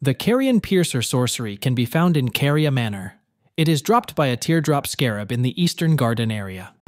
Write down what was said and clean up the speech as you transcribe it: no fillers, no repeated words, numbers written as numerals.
The Carian Piercer sorcery can be found in Caria Manor. It is dropped by a teardrop scarab in the Eastern Garden area.